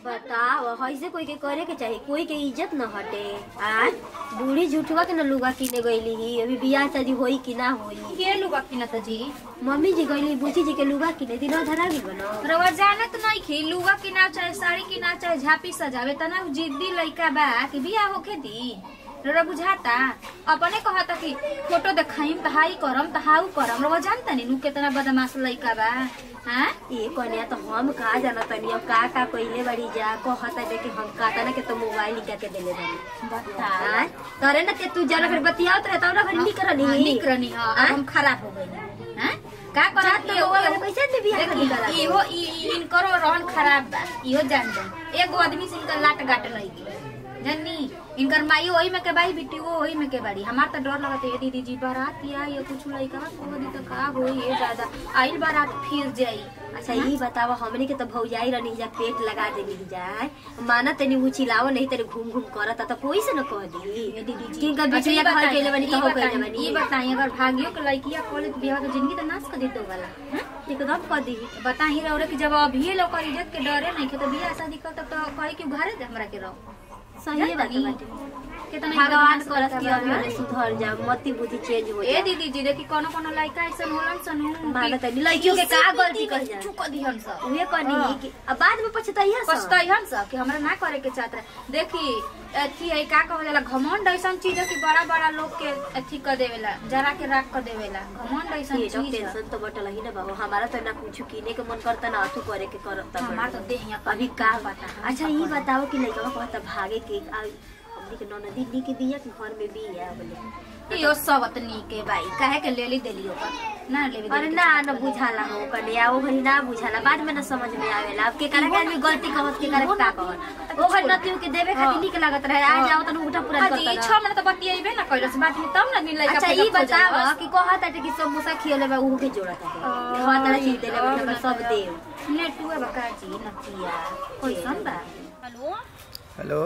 बताओ ऐसे कोई के करे के चाहिए, कोई के इज्जत न हटे। आज बूढ़ी झूठवा के न लुगा किने गईली ही, अभी बियाह शादी होई कि ना होई। के लुगा किना त जी मम्मी जी गईली बूची जी के लुगा किने दिन धरा गेल बनो। रवा जानत नहीं खी लुगा किना चाहे साड़ी किना चाहे झापी सजावे तना जिद्दी लइका बा कि बियाह होके दी। रवा बुझाता अपने कहता कि फोटो देखाइम तहाई करम तहाऊ करम। रवा जानता नी नु केतना बदमाश लइका बा। हां ये कन्या तो हम का जानत नहीं, अब का कइले बड़ी जा कहता दे कि हम काटा ना के तो मोबाइल निका के देले बानी। बता करे ना के तू जरा फिर बतियावत रहता ना फिर निकरनी हां हम खराब हो गई। हां का करत के वो कैसे दे बियाह कर करा इहो इनकरो रहन खराब बा। इहो जान जा एगो आदमी से इनका लाट गाट लगी जन्नी इनकर माई वही में के बाई बेटी वो वही में के बाड़ी। हमार तो डर लगता है दीदी जी बारात या ये कुछ लइका को दी तो का होई ये ज्यादा आइल बारात फिर जाई। अच्छा ये बताओ हमने के तो भौजाई रहनी जा पेट लगा देली जाए माना तनी वो चिल्लाओ नहीं तेरे घूम घूम करत त कोई से न कह दी ये दीदी जी किनका बिटिया घर के ले बनी कहो कह बनी। ये बताई अगर भागियो के लइकिया कॉलेज बियाह तो जिंदगी तो नाश कर दी दो वाला एकदम कह दी। बताई रौरे कि जब अभी लोग इज्जत के डरे नहीं के तो बियाह शादी कर तब तो कहे कि घरे दे हमरा के रहो। सही बात बाटे कितना भगवान करत कि अभी सुधर जा मति बुद्धि चेंज हो ए दीदी जी देखी कोनो कोनो लइका ऐसन होलन सनु मानत नहीं लइकियों के का गलती कर जा चुक दिहन स उहे कहनी कि अब बाद में पछताइहन स कि हमरा ना करे के चाहत रहे। देखी अथी है का कहल जाला घमंड ऐसन चीज है कि बड़ा बड़ा लोग के अथी कर देवेला जरा के राख कर देवेला। घमंड ऐसन चीज टेंशन तो बटल ही ना बाबू हमारा तो ना कुछ किने के मन करता ना अथु करे के करता हमार तो देहिया अभी का पता। अच्छा ये बताओ कि लइका कहता भागे के हमनी के ननदी नी के बिया के घर में बिया बोले यो सबतनी के भाई काहे के लेली देली ओकर ना लेवे। अरे ना न बुझाला हो कन्या ओ घरी ना बुझाला बाद में ना समझ में आवेला। अब के करे के आदमी गलती कहत के करे का कहत ओ घर नतियो के देवे खातिर निक लागत रहे आ जाओ त उठा पूरा करता ई 6 महीना त बतियैबे ना कइलस बात में तब ना नी लइका। अच्छा ई बताओ कि कहत है कि समोसा खियले बा ऊ के जोड़त है कहत है चीज देले बा सब दे नेटुआ बका जी नतिया कैसन बा। हेलो हेलो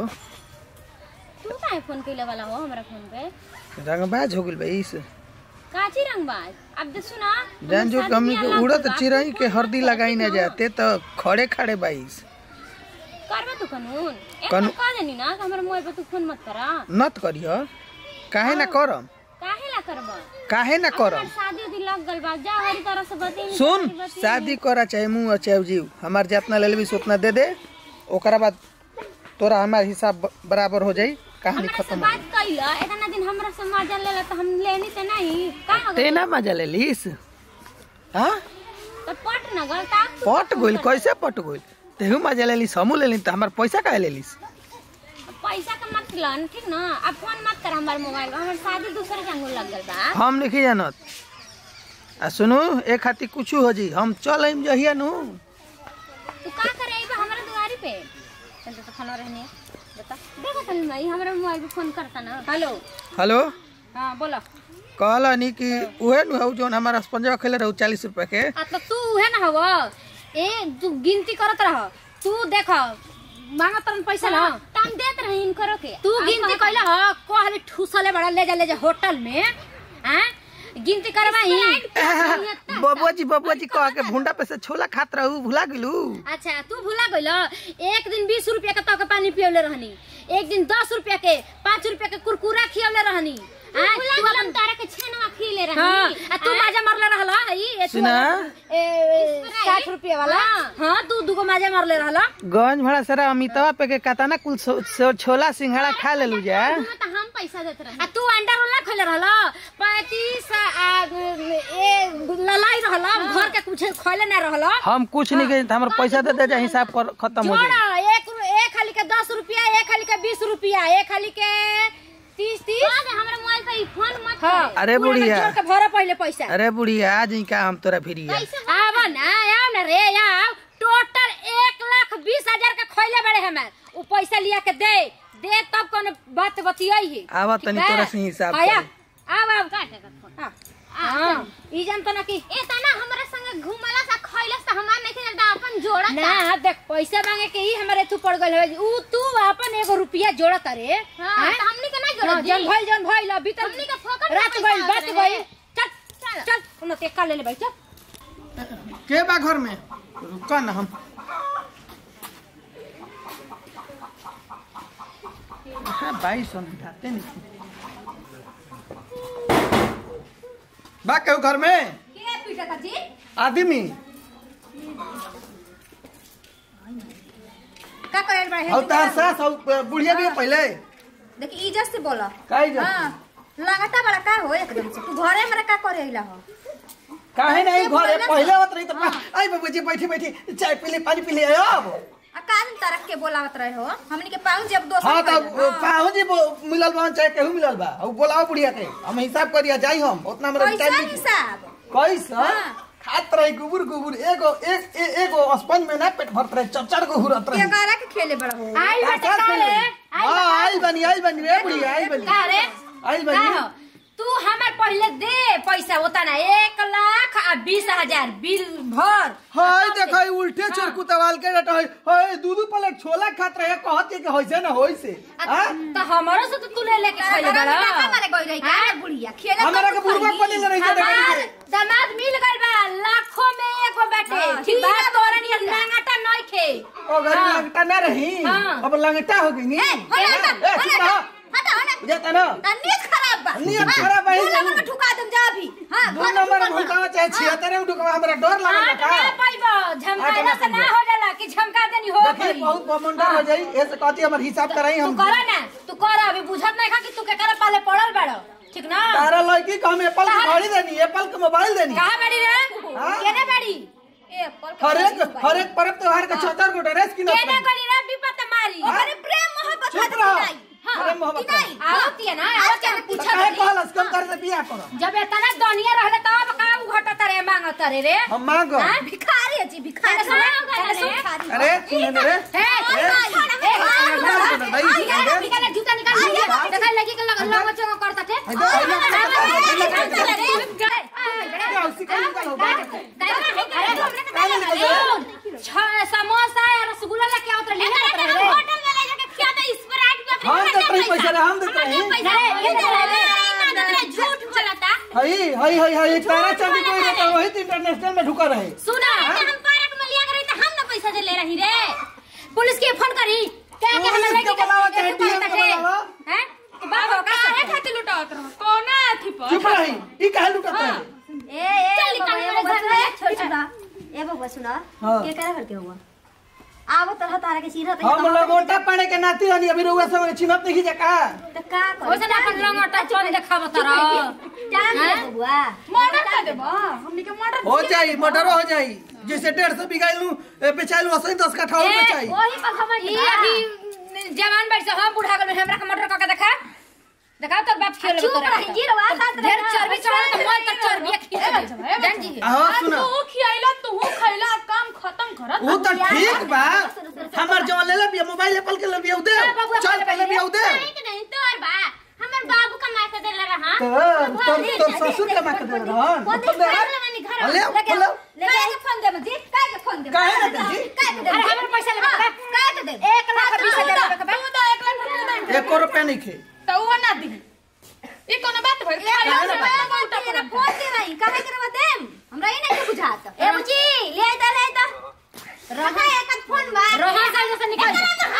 तू काहे फोन कइले वाला हो हमरा फोन पे रंगबाज हो गेल भाईस काची रंगबाज। अब दे सुना जान जो हमनी के उड़त चिरई के हरदी लगाई ना जाते तो खड़े खड़े बाईस करबे तू कानून एक तो कह देनी ना कि हमरा मोबाइल पे तू फोन मत करा नत करियो काहे ना करम काहे ला करबा काहे ना करम शादी उदी लग गल बा जा हरी तरह से बतेई सुन शादी करा चाहे मुंह चाहे जीव हमार जितना ले लेबी उतना दे दे ओकरा बाद तोरा हमार हिसाब बराबर हो जाई कहानी खत्म। बात कइला एतना दिन हमरा से मजा लेला त हम लेनी त नहीं का हो ते ना मजा ले लीस हां तो पट न गलता पट गोइल कैसे पट गोइल तेहू मजा ले लीस हमू ले ली त हमार पैसा काहे ले लीस पैसा का मत लन ठीक ना। अब फोन मत कर हमार मोबाइल हमर शादी दूसरे के अंगूर लग गल बा हम नहीं जानत आ सुनु एक खाती कुछ हो जी हम चल आइम जहिया नु तू का करे बा हमरा दुआरी पे चल तो फोन रहने बता देखो तनी भाई हमरा मोबाइल पे फोन करता ना। हेलो हेलो हां बोलो कहला नी कि उहे नु हौ जोन हमारा पंजवा खेले रहू 40 रुपया के तो तू उहे ना हव ए तू गिनती करत रह तू देख मांगत तरन पैसा ना टाइम देत रही इन करो के तू गिनती कइला ह कहले ठुसले बड़ा ले जा होटल में हैं गिनती करवाई बबुआ जी कह के भुंडा पे से छोला खात रहू भुला गेलू। अच्छा तू भुला गइल एक दिन 20 रुपया के तक पानी पियले रहनी एक दिन 10 रुपया के 5 रुपया के कुरकुरा खियले रहनी तू अपन तारा के छेनवा खिले रहनी। हां तू माजा मारले रहला ई सुना 60 रुपया वाला हां तू दुगो माजा मारले रहला गंज भड़ा सारा अमितवा पे के काताना कुल छोला सिंघाड़ा खा लेलू जा त हम पैसा देत रही तू अंडा रोल खइले रहला 35 ए ललाई रहला घर के कुछ खइले ना रहला। हम कुछ नहीं के हमर पैसा दे दे जा हिसाब कर खत्म हो जाए। एक खाली के 10 रुपया एक खाली के 20 रुपया एक खाली के 30 हमरा मोबाइल पे फोन मत कर। अरे बुढ़िया जोड़ के भरा पहले पैसा। अरे बुढ़िया आज ही का हम तोरा फिरिया आव ना आओ ना रे आओ टोटल 1,20,000 का खइले बड़े हमार उ पैसा लिया के दे तब कोनो बात बतियाई है आवा तनी तोरा से हिसाब कर आव काटे का हां ई जान तो ना कि ए तना हमरा संगे घुमला सा खइलस त हमार नहीं खेलदा अपन जोड़ा ना देख पैसा मांगे के ही हमरे तू पड़ गइल है उ तू अपन 1 रुपया जोड़त रे हां त हमनी के नहीं जोड़त जन भइल अभी तक हमनी के फोकट रात गइल बात गइल चल उन ते का ले ले भाई चल के बा घर में रुका ना हम कहाँ 2200 बिठाते नहीं बा क्यों घर में के पीटा जी आदमी का करे बड़ा है और तार सास और बुढ़िया भी पहले देखी इज्जत से बोला का इज्जत? हां लगाता बड़ा का हो एकदम से तू घरे हमरा का करे आइला हो काहे नहीं घरे पहले होत रही तो आई बाबूजी बैठी बैठी चाय पी ले पानी पी ले अब आ कान तरक के बोलावत रहे हो हमनी के पाऊ जब दोस्त हां तब पाहु जी मिलल बा चाहे केहू मिलल बा और बोलाओ बुढ़िया के हम हिसाब करिया जाई हम उतना मेरा पैसा हिसाब कैसा खात रही गुबुर गुबुर एगो स्पंज में ना पेट भरत रहे चरचर को हुरत रहे केकरा के खेले बड़ा हो आई बेटा काले हां आई बनी रे बुढ़िया आई बनी का रे आई बनी तू हमार पहले दे पैसा होता ना 1,20,000 बिल भर हाय देखै उल्टे चरकुतवाल के डट हाय दूध प्लेट छोला खात रहे कहत के होइसे ना होइसे हां तो हमारो से तो तू ले लेके खइले बड़ा हमारे गई रही का बुढ़िया खेले हमरा के बुढ़वा पले ले रही हमार दामाद मिल गइल बा लाखों में एगो बेटे ठीक बा तोरा नियर लांगाटा नहीं खे ओ घर लंगटा ना रही अब लंगटा हो गई नी हटा बुझाता ना नीयत खराब बा नियत खराब है दू नंबर में ठुका दम जा भी हां दू नंबर में ठुकावा चाहे 76 में ठुकावा हमरा डर लागल का ना पाइबो झमकाइला से ना हो जाला कि झमका देनी हो देखी बहुत बमंडा हो जाई ऐसे कहती हमर हिसाब कराई हम तू करा ना तू कर अभी बुझत नहीं खा कि तू केकरा पाले पड़ल बाड़ो ठीक ना तारा लड़की को हम एप्पल की घड़ी देनी एप्पल के मोबाइल देनी कहां बाड़ी रे केने बाड़ी हर एक पर्व त्योहार का 74 को ड्रेस की केने गली रे विपत मारी अरे प्रेम मोहब्बत चुप रहो अरे मोहब्बत आवती है ना आवती है पूछत काहे कहलस कम कर दे बियाह करो जब इतना दुनिया रहले तब का घटत रे मांगत रे हम मांगो भिखारी है जी भिखारी अरे सुने रे निकाल जूता निकाल देखा लगी के लग चंग करता थे समोसा रसगुल्ला लेके आवत रहे होटल में ले जाके खिया दे स्प्राइट हम देत रही पैसा रे हम देत रही झूठ बोलता हई तारा चांदी कोई रहता वही इंटरनेशनल में ढुका रहे सुना हम पार्क में लिया रही त हम ना पैसा दे ले रही रे पुलिस के फोन करी क्या क्या हम लड़की के बुलावा के हैं बाबा का है खातिर लुटावत रहो कोना थी पर चुप रही ई काहे लुटत रहे ए बबुआ सुना के करा करके हुआ आवो तरह तारा के सीरत हम लोग ओटा पाने के नाती हनी अभी रुआ सब चिन्हत नहीं जका त का कर ओसे ना अपन लंगटा चल देखाव तरा जान दे बबुआ मर्डर कर देबो हमनी के मर्डर हो जाई मर्डर हो जाई जैसे 150 बिगाइलू बेचाइलू 10 कट्ठा और बेचाई वही पर हम ई अभी जवान बैठ से हम बुढ़ा गल हमरा के मर्डर करके देखा तो बाप खेल चुप रही जी रवा साथ ढेर चर्बी चढ़ा तो मोल तक चर्बी खींच जान जी हां सुना तू खियाइला तू खइला काम खत्म करत वो तो ठीक बा हमर जो ले ले मोबाइल एप्पल के ले बिया दे चल पहले बिया दे नहीं तोर बा हमर बाबू कमा के देले रहा तो ससुर कमा के दे रहा ले ले फोन दे जी काहे के फोन दे काहे दे जी अरे हमर पैसा ले काहे के दे 1,20,000 के बा तू तो 1 लाख दे 1 रुपया नहीं खे तो वो ना दी ई कोनो बात भइल तेरा फोन दे रही काहे करवा देम हमरा ई नहीं बुझात ए बुची ले दा रहा एक फोन बा रोहा का जैसे निकल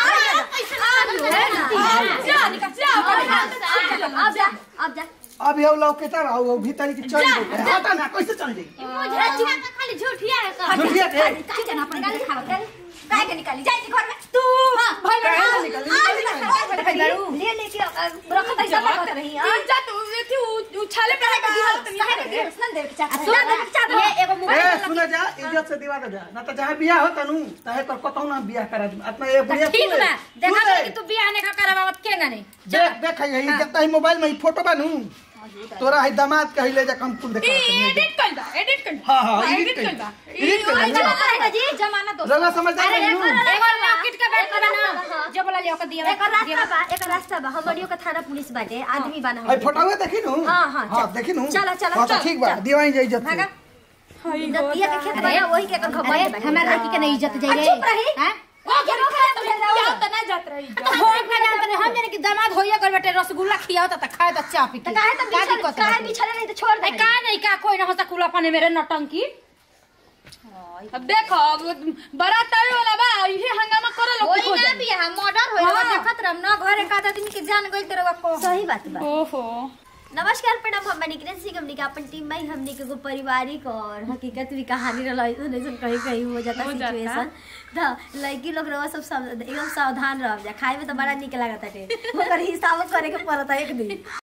जा निकल जा अब जा अब ये लोग के तरह आओ भीतर की चल दे हटा ना कैसे चल जाई मुझे चुप खाली झूठिया है झूठिया थे काहे जना अपन गाली खावत काहे के निकाली जाई जी घर में तू भाई काहे निकली ले लेके रखत ऐसा करत रही हां जा तू थी उछाले पे का हालत नहीं है सुन दे चाचा ये एगो ए मोबाइल सुन जा इज्जत से दिवा दे जा ना तो जहां बियाह होता नु तहे कर कतौ ना बियाह करा अपना ये बुढ़िया ठीक बा देखा कि तू बियाह ने का करवावत के गाने देख यही देखता ही मोबाइल में फोटो बनू तोरा है दामाद कहि ले जा कम कुल देखा एडिट कर दा एडिट कर हां एडिट कर दा एडिट कर जी जमाना तो रंगा समझदार नहीं नु एगो लॉकेट के बैठ बना जो बोला लियो के दिया एक रास्ता बा हमरियो का थाना पुलिस बाटे आदमी बना है फोटो देखी नु हां देखी नु चला ठीक बा दिवाई जाई इज्जत नतिया के खेत बा वही के कर खबर हमार लड़की के नहीं इज्जत जाई चुप रही हैं ओ के रोक जाओ त ना जात रही तो हो का जानत हम जाने कि दामाद होइए कर बेटे रसगुल्ला खियाओ त खाए त चाप पी काहे त बिछड़ नहीं तो छोड़ दे का नहीं का कोई ना हो सकुला पाने मेरे नटंकी अब देखो अब बारात आवे वाला बा इहे हंगामा करे लोग ओई ना भी हम मर्डर होइल देखत रहम ना घरे का आदमी के जान गइल तेरे को सही बात बा। ओहो नमस्कार प्रणाम, हम निकिरन सिंह, हमनी के अपन टीम में हमनी के एगो पारिवारिक और हकीकत भी कहानी रहल कहीं कहीं हो जाता सिचुएशन। तो लड़की लोग रह सब एकदम सावधान रह जा, खाए में तो बड़ा निक लागत है, ओकर हिसाब करे के पड़ता एक दिन।